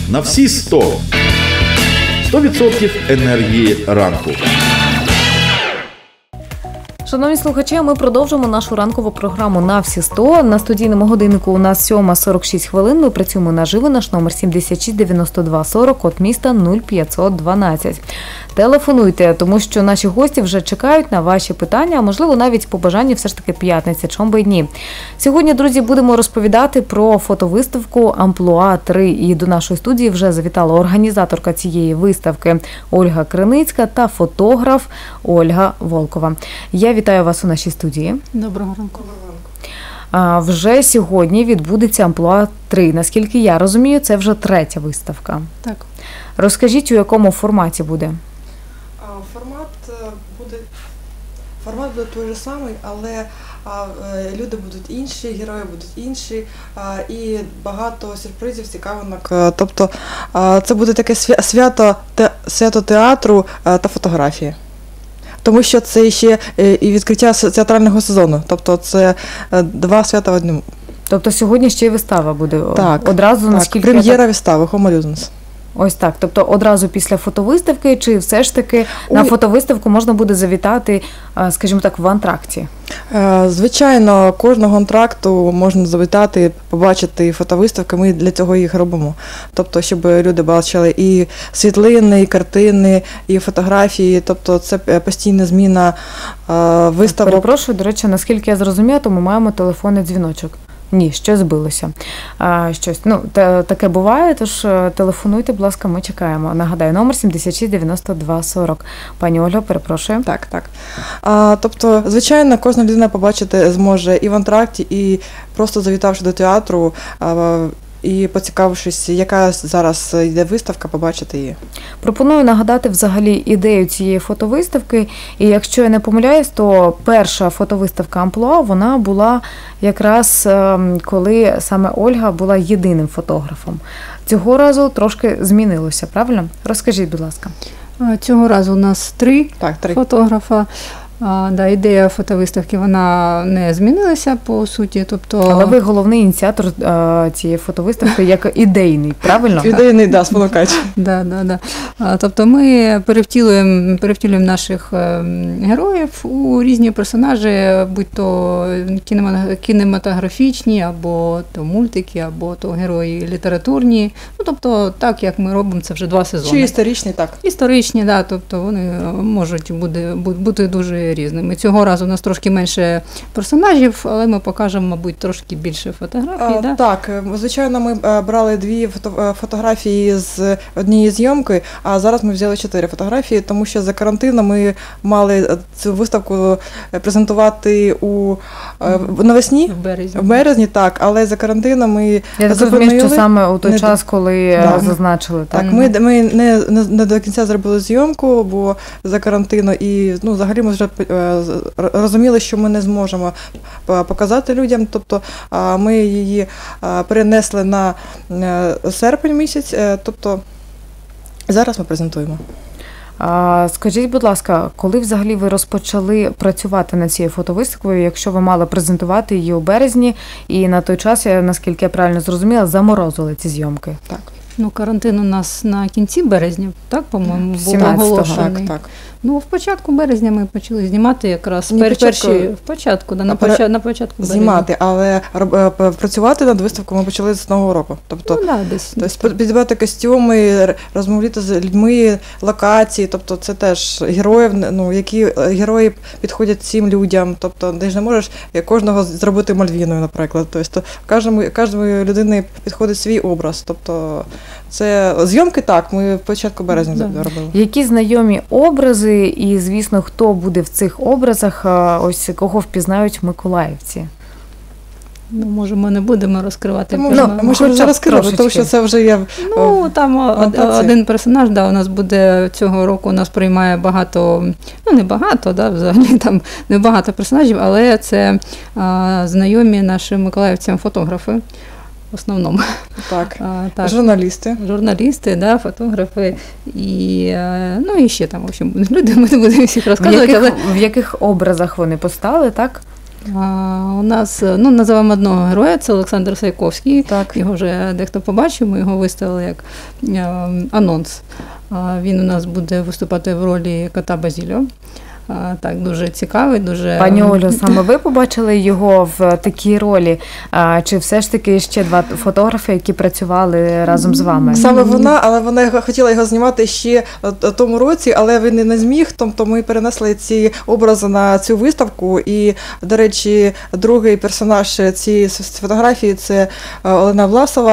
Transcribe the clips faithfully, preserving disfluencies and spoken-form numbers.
на всі сто. сто відсотків енергії ранку. Шановні слухачі, ми продовжуємо нашу ранкову програму «На всі сто». На студійному годиннику у нас сьома сорок шість хвилин. Ми працюємо наживо. Наш номер сімдесят шість дев'яносто два сорок, код міста нуль п'ятсот дванадцять. Телефонуйте, тому що наші гості вже чекають на ваші питання, а можливо навіть побажання все ж таки п'ятниця, чому би й ні. Сьогодні, друзі, будемо розповідати про фотовиставку «Амплуа три». І до нашої студії вже завітала організаторка цієї виставки Ольга Криницька та фотограф Ольга Волкова. Я вітаю вас у нашій студії. Доброго ранку. А вже сьогодні відбудеться «Амплуа три». Наскільки я розумію, це вже третя виставка. Так. Розкажіть, у якому форматі буде? Формат буде, формат буде той же самий, але а, люди будуть інші, герої будуть інші, а, і багато сюрпризів, цікавинок. Тобто а, це буде таке свято, те, свято театру а, та фотографії. Тому що це ще і відкриття театрального сезону, тобто це два свята в одному. Тобто сьогодні ще й вистава буде? Так, одразу, так, наскільки прем'єра так... вистави «Homo Ludens». Ось так, тобто одразу після фотовиставки, чи все ж таки Ой. на фотовиставку можна буде завітати, скажімо так, в антракті? Звичайно, кожного антракту можна завітати, побачити фотовиставки, ми для цього їх робимо. Тобто, щоб люди бачили і світлини, і картини, і фотографії, тобто це постійна зміна виставок. Перепрошую, до речі, наскільки я зрозуміла, то ми маємо телефонний дзвіночок. Ні, щось збилося. А, щось, ну, та, таке буває, тож телефонуйте, будь ласка, ми чекаємо. Нагадаю, номер сімдесят шість дев'яносто два сорок. Пані Ольга, перепрошую. Так, так. А, тобто, звичайно, кожна людина побачити зможе і в антракті, і просто завітавши до театру, а, і поцікавившись, яка зараз йде виставка, побачити її. Пропоную нагадати взагалі ідею цієї фотовиставки. І якщо я не помиляюсь, то перша фотовиставка «Амплуа», вона була якраз коли саме Ольга була єдиним фотографом. Цього разу трошки змінилося, правильно? Розкажіть, будь ласка. Цього разу у нас три, так, три. фотографа. А, да, ідея фотовиставки, вона не змінилася по суті, тобто... Але ви головний ініціатор а, цієї фотовиставки як ідейний, правильно? Ідейний, да, спонукач. Да, да, да. А, тобто ми перевтілюємо, перевтілюємо наших е, героїв у різні персонажі, будь то кінематографічні, або то мультики, або то герої літературні. Ну, тобто так, як ми робимо це вже два сезони. Чи історичні, так. Історичні, да, тобто вони можуть бути, бути дуже різними. Цього разу у нас трошки менше персонажів, але ми покажемо, мабуть, трошки більше фотографій. А, да? Так, звичайно, ми брали дві фото, фотографії з однієї зйомки, а зараз ми взяли чотири фотографії, тому що за карантином ми мали цю виставку презентувати у навесні, в березні. В березні, так, але за карантином ми Я розумію, що саме у той не... час, коли да. зазначили. Так, так ми, ми не, не, не до кінця зробили зйомку, бо за карантину, і ну, взагалі ми вже розуміли, що ми не зможемо показати людям, тобто ми її перенесли на серпень місяць, тобто зараз ми презентуємо. Скажіть, будь ласка, коли взагалі ви розпочали працювати над цією фотовиставкою, якщо ви мали презентувати її у березні, і на той час, наскільки я правильно зрозуміла, заморозили ці зйомки? Так. Ну, карантин у нас на кінці березня, так, по-моєму, був оголошений. Так, так. Ну, в початку березня ми почали знімати якраз Ні, пер, початку, перші, в початку, да, на, пере... початку, на початку березня. Знімати, але працювати над виставкою ми почали з Нового року. Тобто, ну, да, десь. Тобто підбирати костюми, розмовляти з людьми, локації, тобто це теж героїв, ну, які герої підходять цим людям, тобто ти ж не можеш кожного зробити Мальвіною, наприклад. Тобто кожному, кожної людини підходить свій образ, тобто це зйомки, так, ми в початку березня да. робили. Які знайомі образи і, звісно, хто буде в цих образах, ось кого впізнають миколаївці? Ну, може, ми не будемо розкривати. Ну, ну, ми можемо вже розкривати, тому що це вже є. Ну, там один персонаж, да, у нас буде цього року, у нас приймає багато, ну, не багато, да, взагалі там не багато персонажів, але це а, знайомі нашим миколаївцям фотографи. В основному. Так, а, так. Журналісти. Журналісти, да, фотографи і, ну, і ще там, в общем, люди, ми не будемо всіх розказувати. В яких, але... в яких образах вони постали, так? А, у нас, ну, називаємо одного героя, це Олександр Сайковський. Так. Його вже дехто побачив, ми його виставили як а, анонс. А, він у нас буде виступати в ролі кота Базіліо. А, так, дуже цікавий, дуже... Пані Олю, саме ви побачили його в такій ролі? А, чи все ж таки ще два фотографи, які працювали разом з вами? Саме вона, але вона хотіла його знімати ще в тому році, але він не зміг, тобто ми перенесли ці образи на цю виставку. І, до речі, другий персонаж цієї фотографії – це Олена Власова,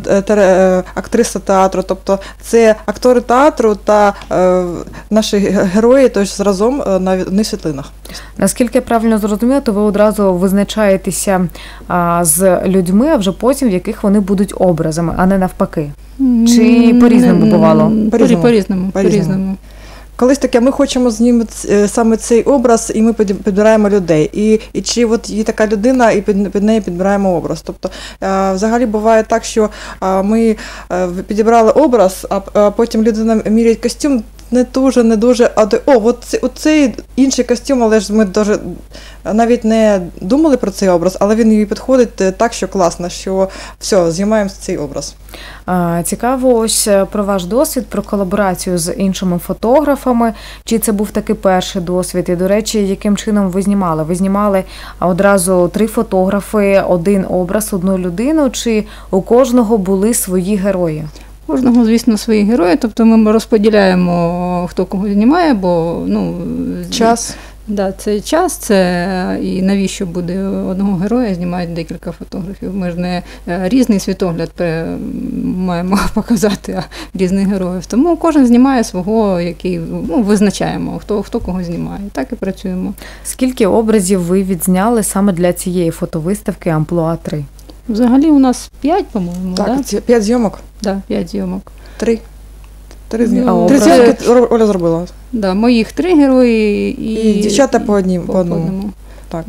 актриса театру. Тобто це актори театру та наші герої, тож разом на одних світлинах. Наскільки я правильно зрозуміла, то ви одразу визначаєтеся а, з людьми, а вже потім в яких вони будуть образами, а не навпаки? Чи по-різному бувало? По-різному. По-різному. По-різному. Колись таке, ми хочемо знімати саме цей образ, і ми підбираємо людей. І, і чи от є така людина, і під, під нею підбираємо образ. Тобто, а, взагалі буває так, що а, ми а, підібрали образ, а, а потім людина міряє костюм, не дуже, не дуже, а о, от цей, оцей інший костюм, але ж ми дуже навіть не думали про цей образ, але він їй підходить так, що класно, що все, знімаємо цей образ. Цікаво ось про ваш досвід, про колаборацію з іншими фотографами. Чи це був такий перший досвід? І, до речі, яким чином ви знімали? Ви знімали одразу три фотографи, один образ, одну людину, чи у кожного були свої герої? Кожного, звісно, свої герої, тобто ми розподіляємо, хто кого знімає, бо ну, час. Да, це час, це і навіщо буде одного героя, знімають декілька фотографів. Ми ж не різний світогляд маємо показати, а різних героїв. Тому кожен знімає свого, який, ну, визначаємо, хто, хто кого знімає. Так і працюємо. Скільки образів ви відзняли саме для цієї фотовиставки «Амплуа три»? Взагалі у нас п'ять, по-моєму, так? Так, п'ять зйомок? Так, п'ять зйомок. Три. Три зйомки. Три зйомки Оля зробила. Да, моїх три герої і, і дівчата по, одній, по, по одному. одному. Так.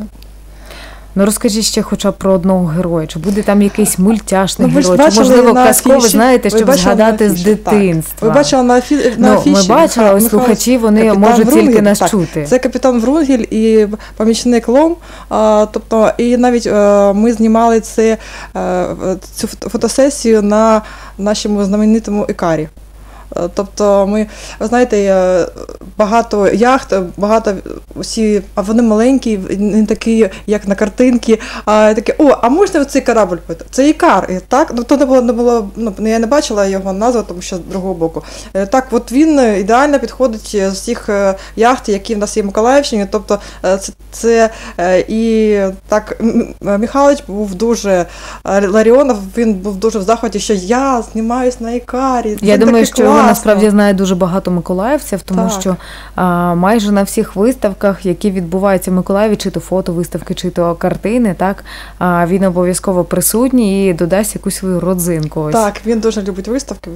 Ну розкажіть ще хоча б про одного героя. Чи буде там якийсь мультяшний ну, герой, чи можливо казковий, знаєте, щоб згадати з дитинства? Так. Ви бачили на, афі... на ну, афіші? Ми бачили, ось слухачі, вони капітан можуть Врунгель, тільки нас так. чути. Це капітан Врунгель і помічник Лом. А, тобто, і навіть а, ми знімали це, а, цю фотосесію на нашому знаменитому Ікарі. Тобто ми, ви знаєте, багато яхт, багато усі, а вони маленькі, не такі, як на картинці, а такі, о, а можна цей корабль пити? Це Ікар, і так, ну то не було, не було, ну я не бачила його назву, тому що з другого боку. Так, от він ідеально підходить з всіх яхт, які в нас є в Миколаївщині, тобто це, це і так, Михайлович був дуже, Ларіонов, він був дуже в захваті, що я знімаюсь на Ікарі. Я думаю, що його насправді знає дуже багато миколаївців, тому так. що а, майже на всіх виставках, які відбуваються в Миколаєві, чи то фотовиставки, чи то картини, так, а, він обов'язково присутній і додасть якусь свою родзинку. Ось. Так, він дуже любить виставки,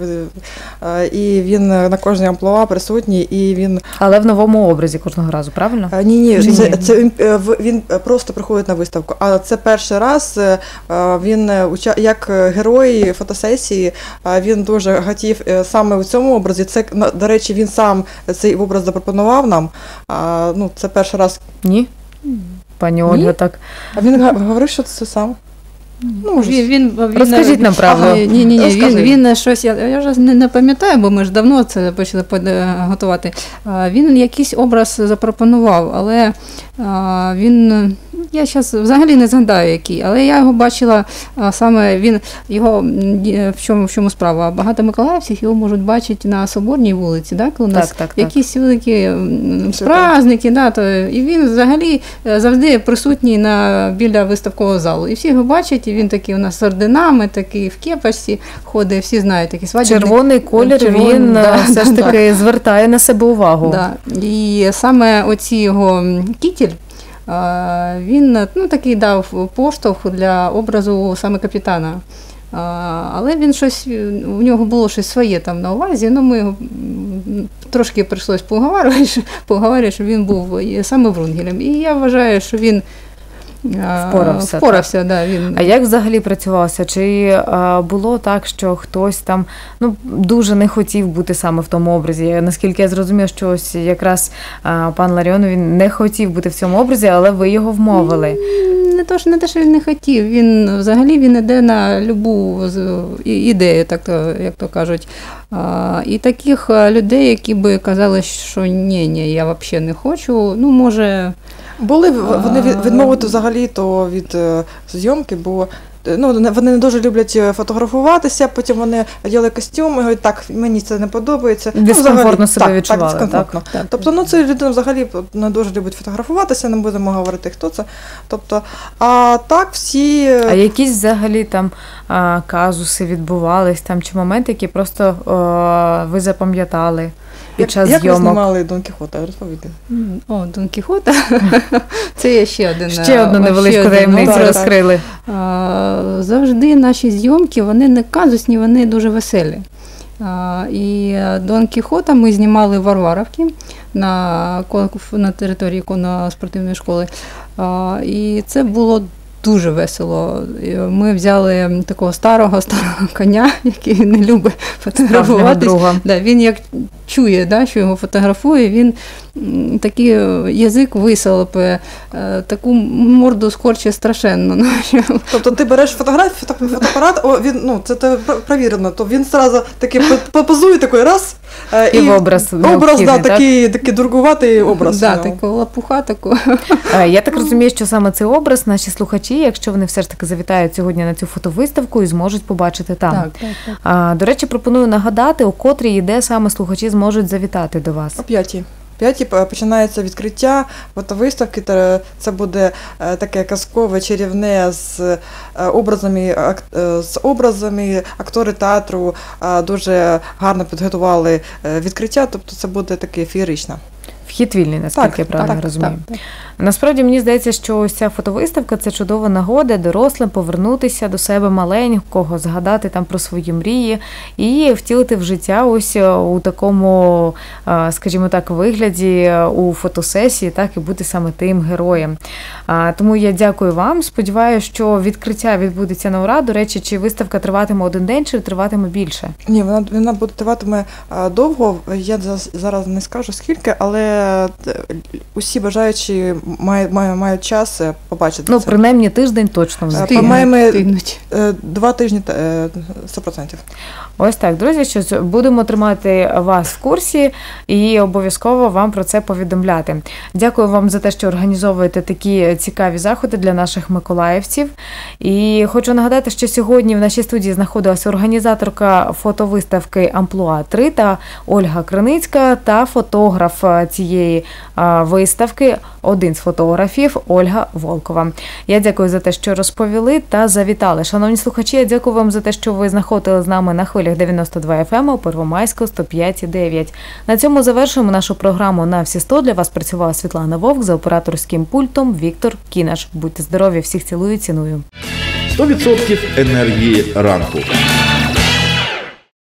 і він на кожній амплуа присутній, і він... Але в новому образі кожного разу, правильно? Ні-ні, це, ні? це він, він просто приходить на виставку, а це перший раз він, як герой фотосесії, він дуже хотів саме у цьому образі. Це, до речі, він сам цей образ запропонував нам. А, ну, це перший раз. Ні? Пані Ольга, так. А він говорив, що це сам. Ну, він, він, він, Розкажіть нам правду. Ага, ні, ні, ні, він, він щось, я, я вже не, не пам'ятаю, бо ми ж давно це почали готувати. Він якийсь образ запропонував, але а, він, я зараз взагалі не згадаю який, але я його бачила а, саме, він, його, в чому, в чому справа, багато миколаївців його можуть бачити на Соборній вулиці, да, коли у нас так, так, якісь великі праздники, да, то, і він взагалі завжди присутній на, біля виставкового залу, і всі його бачать. Він такий у нас з орденами, такий в кепочці ходить, всі знають, такий свадібний. Червоний колір, Червоний, він да, все ж таки да. звертає на себе увагу. Да. І саме оці його кітіль, він ну, такий дав поштовх для образу саме капітана. Але він щось, у нього було щось своє там на увазі, ну ми його трошки прийшлось поговорити, поговорити, що він був саме Врунгелем. І я вважаю, що він Впорався, Впорався, да, він. А як взагалі працювалося? Чи а, було так, що хтось там ну, дуже не хотів бути саме в тому образі? Наскільки я зрозумів, що ось якраз а, пан Ларіон, він не хотів бути в цьому образі, але ви його вмовили. Не то, що, не те, що він не хотів. Він взагалі він іде на любу ідею, так то, як то кажуть. А, і таких людей, які би казали, що ні, ні, я взагалі не хочу, ну, може... Були, вони відмовити взагалі-то від зйомки, бо ну, вони не дуже люблять фотографуватися, потім вони одягли костюм і говорять, так, мені це не подобається. Дискомфортно ну, себе так, відчували, так? Дискомфортно. так? Тобто, ну, це людина взагалі не дуже любить фотографуватися, не будемо говорити, хто це. Тобто, а так всі... А якісь взагалі там а, казуси відбувались, там, чи моменти, які просто а, ви запам'ятали? Під час як зйомок. ви знімали Дон Кіхота? Розповідайте. О, Дон Кіхота. Це є ще один. Ще одну невеличку таємницю ну, розкрили. А, завжди наші зйомки, вони не казусні, вони дуже веселі. А, і Дон Кіхота ми знімали в Варварівці на, на території конно-спортивної школи. А, і це було дуже весело. Ми взяли такого старого старого коня, який не любить фотографуватись. Да, він як чує, да, що його фотографує, він такий язик висолопе, таку морду скорче страшенно. Тобто ти береш фотографію, фотоапарат, о, він, ну, це те провірено, то він одразу таки позує такий раз, і, і в образ образ, да, такий, такий дургуватий образ. Да, така лапуха таку. Я так розумію, що саме цей образ наші слухачі, якщо вони все ж таки завітають сьогодні на цю фотовиставку і зможуть побачити там. Так, так, так. До речі, пропоную нагадати, у котрій і де саме слухачі зможуть завітати до вас. О п'ятій. П'ятій починається відкриття фотовиставки, це буде таке казкове, чарівне з образами, з образами, актори театру дуже гарно підготували відкриття, тобто це буде таке феєрично. Вхід вільний, наскільки так, я правильно так, розумію. Так, так. Насправді, мені здається, що ось ця фотовиставка – це чудова нагода дорослим повернутися до себе маленького, згадати там про свої мрії і втілити в життя ось у такому, скажімо так, вигляді, у фотосесії, так, і бути саме тим героєм. Тому я дякую вам. Сподіваюся, що відкриття відбудеться на ура. До речі, чи виставка триватиме один день, чи триватиме більше? Ні, вона, вона буде триватиме довго. Я зараз не скажу скільки, але усі бажаючі мають, мають час побачити ну, це. Ну, принаймні тиждень точно встигнуть. Два тижні сто відсотків. Ось так, друзі, що будемо тримати вас в курсі і обов'язково вам про це повідомляти. Дякую вам за те, що організовуєте такі цікаві заходи для наших миколаївців. І хочу нагадати, що сьогодні в нашій студії знаходилася організаторка фотовиставки «Амплуа три» та Ольга Криницька та фотограф цієї виставки, один з фотографів, Ольга Волкова. Я дякую за те, що розповіли та завітали. Шановні слухачі, я дякую вам за те, що ви знаходили з нами на хвилях дев'яносто два еф ем, у Первомайську сто п'ять і дев'ять. На цьому завершуємо нашу програму «На всі сто». Для вас працювала Світлана Вовк, за операторським пультом Віктор Кінаш. Будьте здорові, всіх цілую і ціную. сто відсотків енергії ранку.